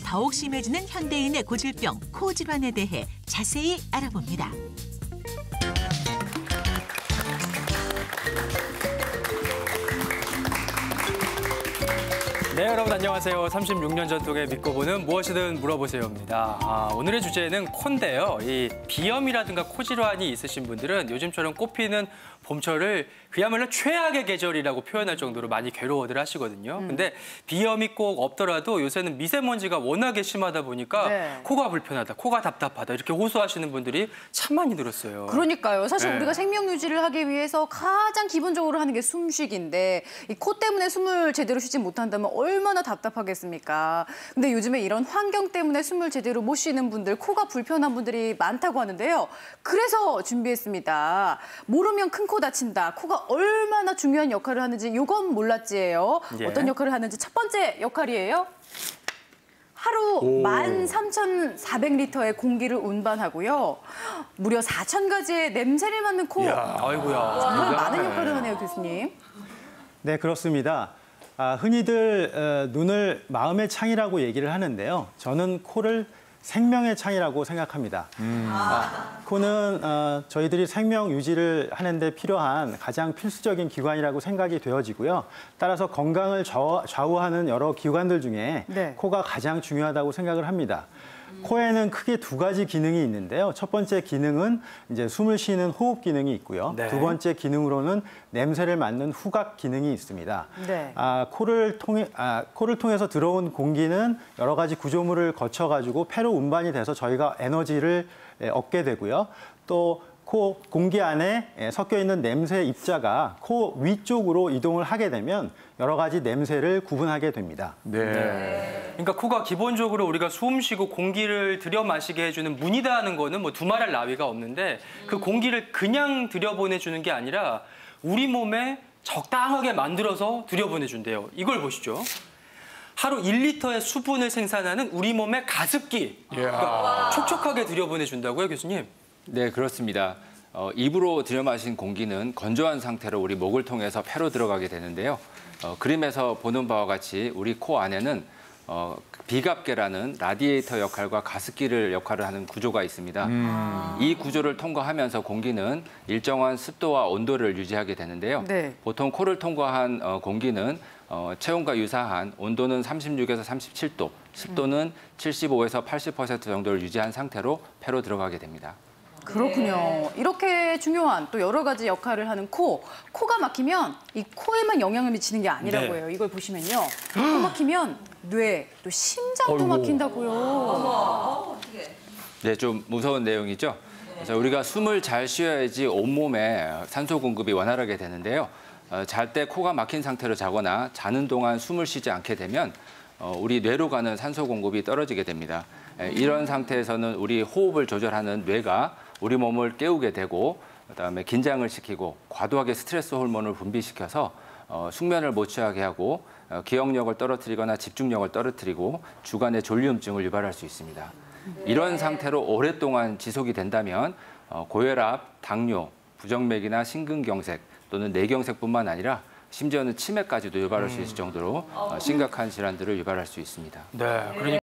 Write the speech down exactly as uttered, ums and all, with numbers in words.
더욱 심해지는 현대인의 고질병 코 질환에 대해 자세히 알아봅니다. 네, 여러분 안녕하세요. 삼십육 년 전통의 믿고 보는 무엇이든 물어보세요입니다. 아, 오늘의 주제는 코인데요. 이 비염이라든가 코 질환이 있으신 분들은 요즘처럼 꽃피는 봄철을 그야말로 최악의 계절이라고 표현할 정도로 많이 괴로워들 하시거든요. 음. 근데 비염이 꼭 없더라도 요새는 미세먼지가 워낙에 심하다 보니까 네. 코가 불편하다, 코가 답답하다 이렇게 호소하시는 분들이 참 많이 늘었어요. 그러니까요. 사실 네. 우리가 생명 유지를 하기 위해서 가장 기본적으로 하는 게 숨쉬기인데 이 코 때문에 숨을 제대로 쉬지 못한다면 얼마나 답답하겠습니까? 근데 요즘에 이런 환경 때문에 숨을 제대로 못 쉬는 분들, 코가 불편한 분들이 많다고 하는데요. 그래서 준비했습니다. 모르면 큰 코 다친다. 코가 얼마나 중요한 역할을 하는지 이건 몰랐지예요. 예. 어떤 역할을 하는지 첫 번째 역할이에요. 하루 만 삼천사백 리터의 공기를 운반하고요. 무려 사천 가지의 냄새를 맡는 코. 이야, 아이고야. 정말 많은 역할을 하네요, 교수님. 네, 그렇습니다. 아, 흔히들 어, 눈을 마음의 창이라고 얘기를 하는데요. 저는 코를 생명의 창이라고 생각합니다. 음. 아, 코는 어, 저희들이 생명 유지를 하는 데 필요한 가장 필수적인 기관이라고 생각이 되어지고요. 따라서 건강을 좌우, 좌우하는 여러 기관들 중에 네. 코가 가장 중요하다고 생각을 합니다. 코에는 크게 두 가지 기능이 있는데요. 첫 번째 기능은 이제 숨을 쉬는 호흡 기능이 있고요. 네. 두 번째 기능으로는 냄새를 맡는 후각 기능이 있습니다. 네. 아, 코를 통해 아, 코를 통해서 들어온 공기는 여러 가지 구조물을 거쳐 가지고 폐로 운반이 돼서 저희가 에너지를 예, 얻게 되고요. 또 코 공기 안에 예, 섞여 있는 냄새 입자가 코 위쪽으로 이동을 하게 되면 여러 가지 냄새를 구분하게 됩니다. 네. 그러니까 코가 기본적으로 우리가 숨 쉬고 공기를 들여 마시게 해주는 문이다 하는 거는 뭐 두말할 나위가 없는데 그 공기를 그냥 들여보내주는 게 아니라 우리 몸에 적당하게 만들어서 들여보내준대요. 이걸 보시죠. 하루 일 리터의 수분을 생산하는 우리 몸의 가습기. 그러니까 촉촉하게 들여보내준다고요, 교수님? 네, 그렇습니다. 어, 입으로 들여마신 공기는 건조한 상태로 우리 목을 통해서 폐로 들어가게 되는데요. 어, 그림에서 보는 바와 같이 우리 코 안에는 어, 비갑계라는 라디에이터 역할과 가습기를 역할을 하는 구조가 있습니다. 음. 이 구조를 통과하면서 공기는 일정한 습도와 온도를 유지하게 되는데요. 네. 보통 코를 통과한 어, 공기는 어, 체온과 유사한 온도는 삼십육에서 삼십칠 도, 습도는 칠십오에서 팔십 퍼센트 정도를 유지한 상태로 폐로 들어가게 됩니다. 그렇군요. 이렇게 중요한 또 여러 가지 역할을 하는 코. 코가 막히면 이 코에만 영향을 미치는 게 아니라고 해요. 이걸 보시면요. 코 막히면 뇌, 또 심장도 막힌다고요. 네, 좀 무서운 내용이죠. 그래서 우리가 숨을 잘 쉬어야지 온몸에 산소 공급이 원활하게 되는데요. 어, 잘 때 코가 막힌 상태로 자거나 자는 동안 숨을 쉬지 않게 되면 어, 우리 뇌로 가는 산소 공급이 떨어지게 됩니다. 에, 이런 상태에서는 우리 호흡을 조절하는 뇌가 우리 몸을 깨우게 되고 그다음에 긴장을 시키고 과도하게 스트레스 호르몬을 분비시켜서 어, 숙면을 못 취하게 하고 어, 기억력을 떨어뜨리거나 집중력을 떨어뜨리고 주간의 졸리움증을 유발할 수 있습니다. 이런 상태로 오랫동안 지속이 된다면 어, 고혈압, 당뇨, 부정맥이나 심근경색 또는 뇌경색뿐만 아니라 심지어는 치매까지도 유발할 수 있을 정도로 어, 심각한 질환들을 유발할 수 있습니다. 네, 그러니까.